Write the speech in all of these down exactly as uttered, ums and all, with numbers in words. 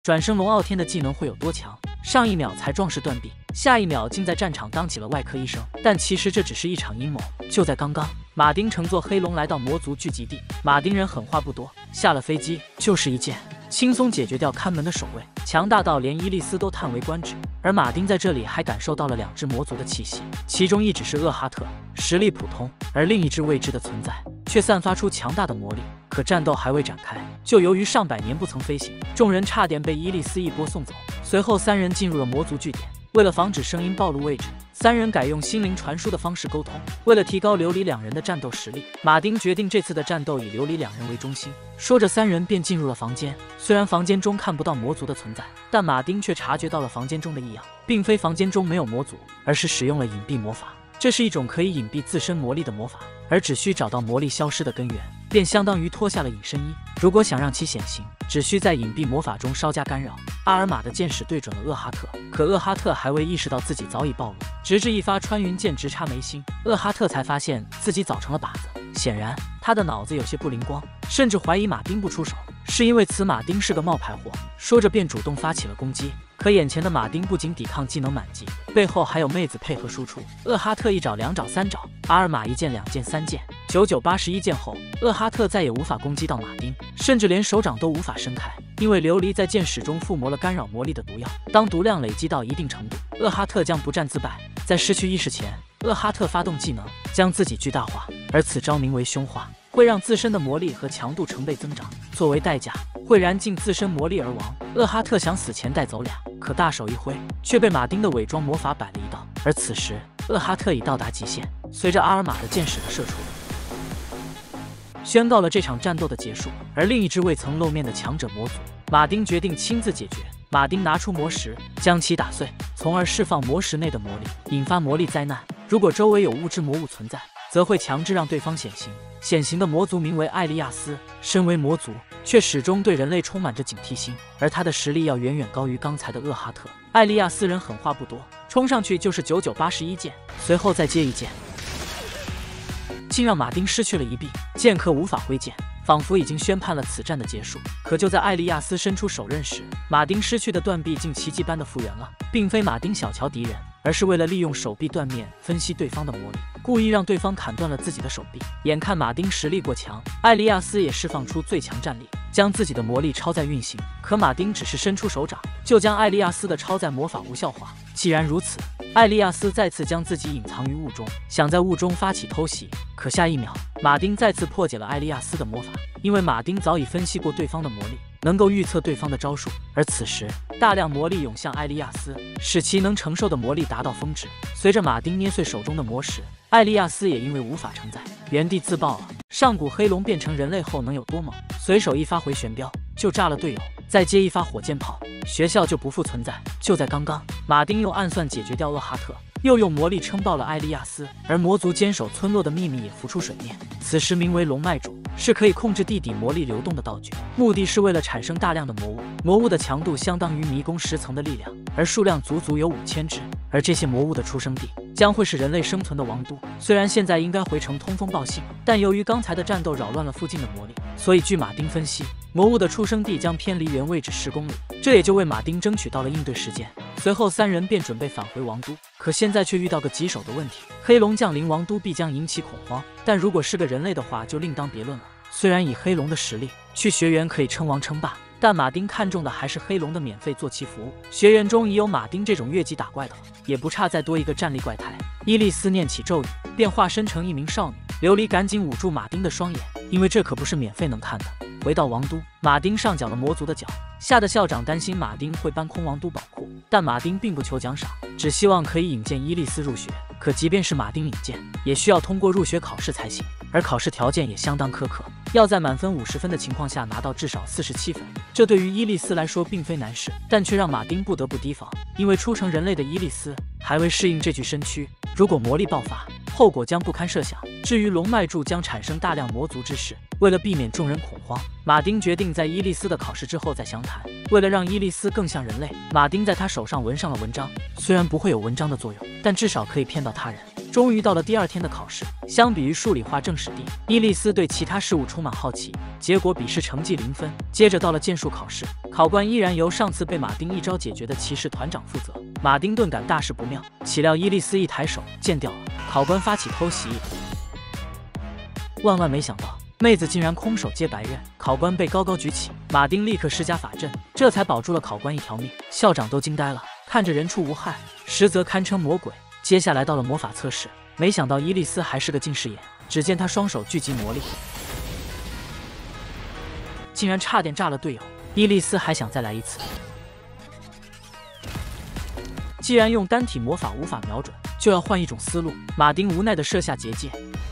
转生龙傲天的技能会有多强。上一秒才壮士断臂，下一秒竟在战场当起了外科医生。但其实这只是一场阴谋。就在刚刚，马丁乘坐黑龙来到魔族聚集地，马丁人狠话不多，下了飞机就是一剑，轻松解决掉看门的守卫，强大到连伊利斯都叹为观止。而马丁在这里还感受到了两只魔族的气息，其中一只是厄哈特，实力普通，而另一只未知的存在却散发出强大的魔力。可战斗还未展开，就由于上百年不曾飞行，众人差点被伊利斯一波送走。随后三人进入了魔族据点，为了防止声音暴露位置，三人改用心灵传输的方式沟通。为了提高琉璃两人的战斗实力，马丁决定这次的战斗以琉璃两人为中心。说着，三人便进入了房间。虽然房间中看不到魔族的存在，但马丁却察觉到了房间中的异样，并非房间中没有魔族，而是使用了隐蔽魔法。这是一种可以隐蔽自身魔力的魔法，而只需找到魔力消失的根源，便相当于脱下了隐身衣。如果想让其显形，只需在隐蔽魔法中稍加干扰。阿尔玛的箭矢对准了厄哈特，可厄哈特还未意识到自己早已暴露，直至一发穿云箭直插眉心，厄哈特才发现自己早成了靶子。显然，他的脑子有些不灵光，甚至怀疑马丁不出手，是因为此马丁是个冒牌货。说着便主动发起了攻击。可眼前的马丁不仅抵抗技能满级，背后还有妹子配合输出。厄哈特一爪两爪三爪，阿尔玛一剑两剑三剑，九九八十一剑后，厄哈特再也无法攻击到马丁，甚至连手掌都无法伸开，因为琉璃在剑矢中附魔了干扰魔力的毒药。当毒量累积到一定程度，厄哈特将不战自败。在失去意识前，厄哈特发动技能，将自己巨大化，而此招名为凶化，会让自身的魔力和强度成倍增长。作为代价，会燃尽自身魔力而亡。厄哈特想死前带走俩，可大手一挥，却被马丁的伪装魔法摆了一道。而此时，厄哈特已到达极限，随着阿尔玛的箭矢的射出，宣告了这场战斗的结束。而另一只未曾露面的强者魔族，马丁决定亲自解决。马丁拿出魔石，将其打碎，从而释放魔石内的魔力，引发魔力灾难。如果周围有物质魔物存在，则会强制让对方显形。显形的魔族名为艾利亚斯，身为魔族，却始终对人类充满着警惕心，而他的实力要远远高于刚才的厄哈特。艾利亚斯人狠话不多，冲上去就是九九八十一剑，随后再接一剑，竟让马丁失去了一臂，剑客无法挥剑，仿佛已经宣判了此战的结束。可就在艾利亚斯伸出手刃时，马丁失去的断臂竟奇迹般的复原了。并非马丁小瞧敌人，而是为了利用手臂断面分析对方的魔力，故意让对方砍断了自己的手臂。眼看马丁实力过强，艾利亚斯也释放出最强战力，将自己的魔力超载运行。可马丁只是伸出手掌，就将艾利亚斯的超载魔法无效化。既然如此，艾利亚斯再次将自己隐藏于雾中，想在雾中发起偷袭。可下一秒，马丁再次破解了艾利亚斯的魔法，因为马丁早已分析过对方的魔力，能够预测对方的招数。而此时，大量魔力涌向艾利亚斯，使其能承受的魔力达到峰值。随着马丁捏碎手中的魔石，艾利亚斯也因为无法承载，原地自爆了。上古黑龙变成人类后能有多猛？随手一发回旋镖就炸了队友，再接一发火箭炮，学校就不复存在。就在刚刚，马丁用暗算解决掉厄哈特，又用魔力撑爆了艾利亚斯，而魔族坚守村落的秘密也浮出水面。此时名为龙脉柱，是可以控制地底魔力流动的道具，目的是为了产生大量的魔物。魔物的强度相当于迷宫十层的力量，而数量足足有五千只。而这些魔物的出生地将会是人类生存的王都。虽然现在应该回城通风报信，但由于刚才的战斗扰乱了附近的魔力，所以据马丁分析，魔物的出生地将偏离原位置十公里，这也就为马丁争取到了应对时间。随后三人便准备返回王都，可现在却遇到个棘手的问题：黑龙降临王都必将引起恐慌，但如果是个人类的话就另当别论了。虽然以黑龙的实力去学园可以称王称霸，但马丁看中的还是黑龙的免费坐骑服务。学园中已有马丁这种越级打怪的了，也不差再多一个战力怪胎。伊利斯念起咒语，便化身成一名少女。琉璃赶紧捂住马丁的双眼，因为这可不是免费能看的。回到王都，马丁上缴了魔族的缴，吓得校长担心马丁会搬空王都宝库，但马丁并不求奖赏，只希望可以引荐伊利斯入学。可即便是马丁引荐，也需要通过入学考试才行，而考试条件也相当苛刻，要在满分五十分的情况下拿到至少四十七分。这对于伊利斯来说并非难事，但却让马丁不得不提防，因为初成人类的伊利斯还未适应这具身躯，如果魔力爆发，后果将不堪设想。至于龙脉柱将产生大量魔族之事，为了避免众人恐慌，马丁决定在伊利斯的考试之后再详谈。为了让伊利斯更像人类，马丁在他手上纹上了文章，虽然不会有文章的作用，但至少可以骗到他人。 终于到了第二天的考试。相比于数理化政史地，伊莉丝对其他事物充满好奇。结果笔试成绩零分。接着到了剑术考试，考官依然由上次被马丁一招解决的骑士团长负责。马丁顿感大事不妙，岂料伊莉丝一抬手，剑掉了。考官发起偷袭，万万没想到，妹子竟然空手接白刃。考官被高高举起，马丁立刻施加法阵，这才保住了考官一条命。校长都惊呆了，看着人畜无害，实则堪称魔鬼。接下来到了魔法测试，没想到伊莉丝还是个近视眼。只见她双手聚集魔力，竟然差点炸了队友。伊莉丝还想再来一次，既然用单体魔法无法瞄准，就要换一种思路。马丁无奈地设下结界，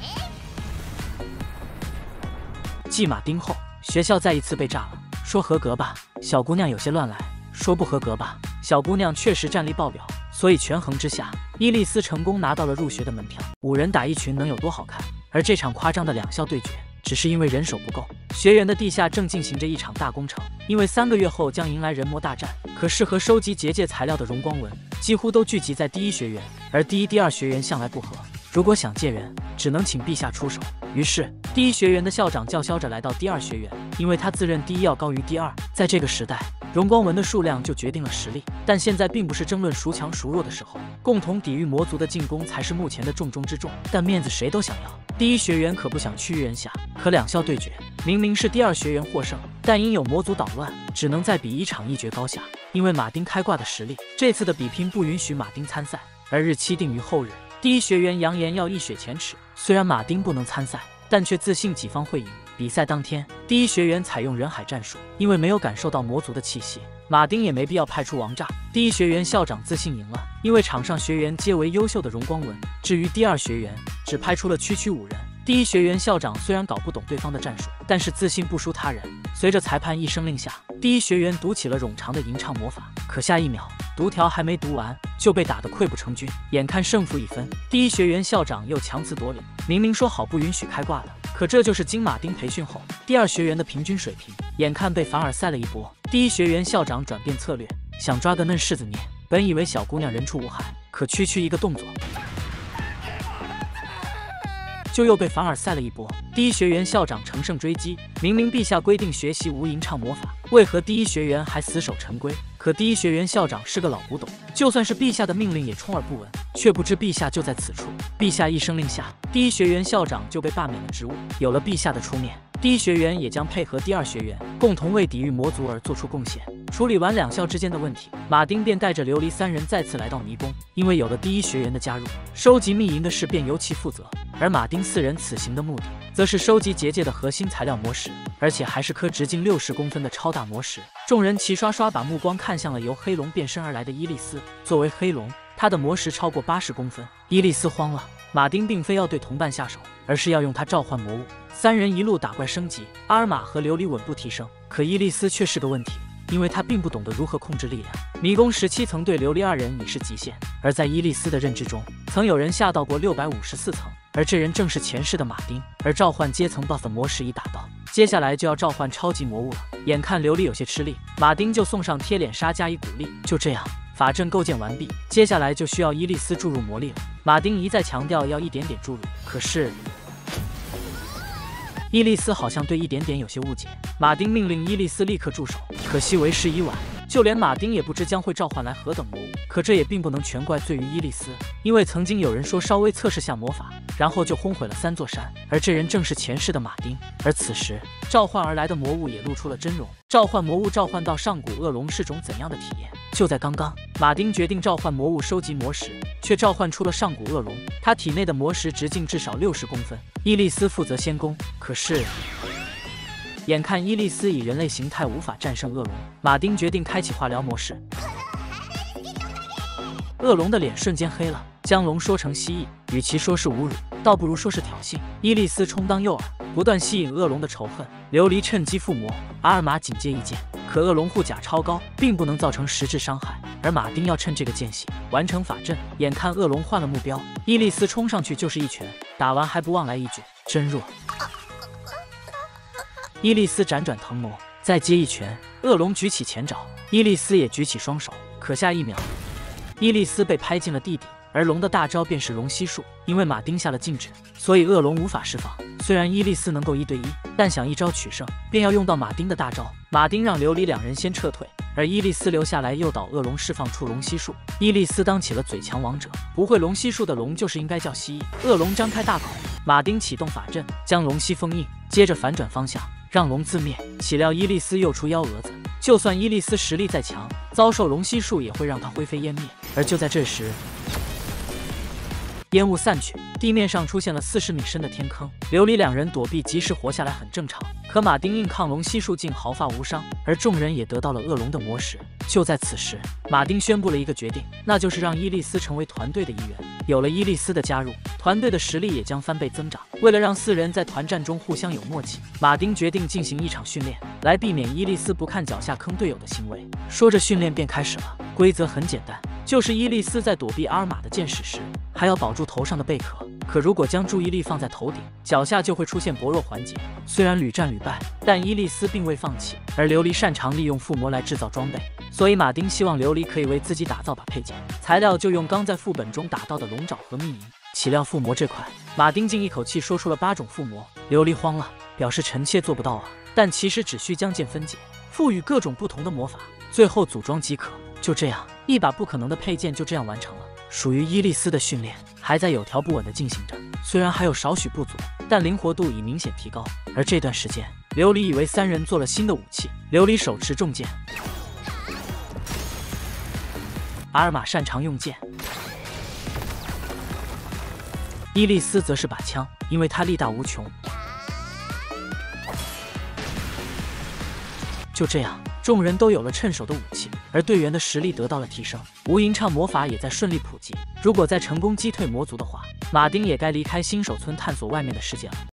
继马丁后，学校再一次被炸了。说合格吧，小姑娘有些乱来；说不合格吧，小姑娘确实战力爆表。所以权衡之下，伊莉丝成功拿到了入学的门票。五人打一群能有多好看？而这场夸张的两校对决，只是因为人手不够。学园的地下正进行着一场大工程，因为三个月后将迎来人魔大战，可适合收集结界材料的荣光纹几乎都聚集在第一学园，而第一、第二学园向来不和。如果想借人，只能请陛下出手。于是，第一学园的校长叫嚣着来到第二学园，因为他自认第一要高于第二。在这个时代，荣光纹的数量就决定了实力，但现在并不是争论孰强孰弱的时候，共同抵御魔族的进攻才是目前的重中之重。但面子谁都想要，第一学园可不想屈于人下。可两校对决，明明是第二学园获胜，但因有魔族捣乱，只能再比一场一决高下。因为马丁开挂的实力，这次的比拼不允许马丁参赛，而日期定于后日。第一学园扬言要一雪前耻，虽然马丁不能参赛，但却自信己方会赢。比赛当天，第一学园采用人海战术，因为没有感受到魔族的气息，马丁也没必要派出王炸。第一学园校长自信赢了，因为场上学员皆为优秀的荣光纹。至于第二学园，只派出了区区五人。第一学园校长虽然搞不懂对方的战术，但是自信不输他人。随着裁判一声令下，第一学园读起了冗长的吟唱魔法，可下一秒，读条还没读完，就被打得溃不成军。眼看胜负已分，第一学园校长又强词夺理，明明说好不允许开挂的，可这就是经马丁培训后第二学园的平均水平。眼看被凡尔赛了一波，第一学园校长转变策略，想抓个嫩柿子捏。本以为小姑娘人畜无害，可区区一个动作，就又被凡尔赛了一波。第一学园校长乘胜追击，明明陛下规定学习无吟唱魔法，为何第一学园还死守陈规？可第一学园校长是个老古董，就算是陛下的命令也充耳不闻，却不知陛下就在此处。陛下一声令下，第一学园校长就被罢免了职务。有了陛下的出面，第一学园也将配合第二学园，共同为抵御魔族而做出贡献。处理完两校之间的问题，马丁便带着琉璃三人再次来到迷宫。因为有了第一学园的加入，收集秘银的事便由其负责。而马丁四人此行的目的，则是收集结界的核心材料魔石，而且还是颗直径六十公分的超大魔石。众人齐刷刷把目光看向了由黑龙变身而来的伊莉丝。作为黑龙，他的魔石超过八十公分。伊莉丝慌了，马丁并非要对同伴下手，而是要用它召唤魔物。三人一路打怪升级，阿尔玛和琉璃稳步提升，可伊莉丝却是个问题。因为他并不懂得如何控制力量。迷宫十七层对琉璃二人已是极限，而在伊莉丝的认知中，曾有人下到过六百五十四层，而这人正是前世的马丁。而召唤阶层 buff 魔石已打到，接下来就要召唤超级魔物了。眼看琉璃有些吃力，马丁就送上贴脸杀加以鼓励。就这样，法阵构建完毕，接下来就需要伊莉丝注入魔力了。马丁一再强调要一点点注入，可是伊莉丝好像对一点点有些误解。马丁命令伊莉丝立刻住手，可惜为时已晚，就连马丁也不知将会召唤来何等魔物。可这也并不能全怪罪于伊莉丝，因为曾经有人说稍微测试下魔法，然后就轰毁了三座山，而这人正是前世的马丁。而此时召唤而来的魔物也露出了真容。召唤魔物召唤到上古恶龙是种怎样的体验？就在刚刚，马丁决定召唤魔物收集魔石，却召唤出了上古恶龙。他体内的魔石直径至少六十公分。伊莉丝负责先攻，可是眼看伊莉丝以人类形态无法战胜恶龙，马丁决定开启化疗模式。恶龙的脸瞬间黑了，将龙说成蜥蜴，与其说是侮辱，倒不如说是挑衅。伊莉丝充当诱饵，不断吸引恶龙的仇恨。琉璃趁机附魔，阿尔玛紧接一剑，可恶龙护甲超高，并不能造成实质伤害。而马丁要趁这个间隙完成法阵。眼看恶龙换了目标，伊莉丝冲上去就是一拳，打完还不忘来一句真弱。伊莉丝辗转腾挪，再接一拳，恶龙举起前爪，伊莉丝也举起双手，可下一秒，伊莉丝被拍进了地底。 而龙的大招便是龙息术。因为马丁下了禁止，所以恶龙无法释放。虽然伊利斯能够一对一，但想一招取胜，便要用到马丁的大招。马丁让琉璃两人先撤退，而伊利斯留下来诱导恶龙释放出龙息术。伊利斯当起了嘴强王者，不会龙息术的龙就是应该叫蜥蜴。恶龙张开大口，马丁启动法阵，将龙息封印，接着反转方向，让龙自灭。岂料伊利斯又出幺蛾子，就算伊利斯实力再强，遭受龙息术也会让他灰飞烟灭。而就在这时，烟雾散去，地面上出现了四十米深的天坑。琉璃两人躲避，及时活下来很正常。可马丁硬抗龙息术竟毫发无伤，而众人也得到了恶龙的魔石。就在此时，马丁宣布了一个决定，那就是让伊利斯成为团队的一员。有了伊利斯的加入，团队的实力也将翻倍增长。为了让四人在团战中互相有默契，马丁决定进行一场训练，来避免伊利斯不看脚下坑队友的行为。说着，训练便开始了。规则很简单，就是伊利斯在躲避阿尔玛的箭矢时，还要保住头上的贝壳。可如果将注意力放在头顶，脚下就会出现薄弱环节。虽然屡战屡败，但伊利斯并未放弃。而琉璃擅长利用附魔来制造装备，所以马丁希望琉璃可以为自己打造把配件，材料就用刚在副本中打到的龙爪和秘银。岂料附魔这块，马丁竟一口气说出了八种附魔。琉璃慌了，表示臣妾做不到啊。但其实只需将剑分解，赋予各种不同的魔法，最后组装即可。就这样，一把不可能的配件就这样完成了。属于伊利斯的训练还在有条不紊地进行着，虽然还有少许不足，但灵活度已明显提高。而这段时间，琉璃以为三人做了新的武器。琉璃手持重剑，阿尔玛擅长用剑，伊利斯则是把枪，因为他力大无穷。就这样，众人都有了趁手的武器，而队员的实力得到了提升，无垠畅魔法也在顺利普及。如果再成功击退魔族的话，马丁也该离开新手村探索外面的世界了。